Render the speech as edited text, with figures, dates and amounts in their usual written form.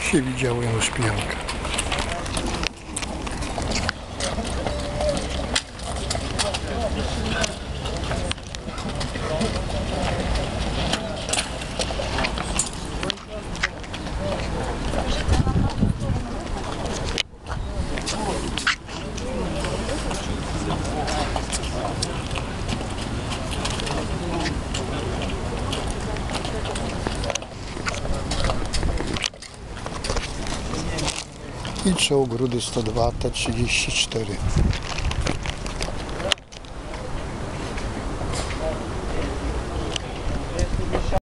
się widziało Janusz Pijanka. I czołg Rudy 102 T34.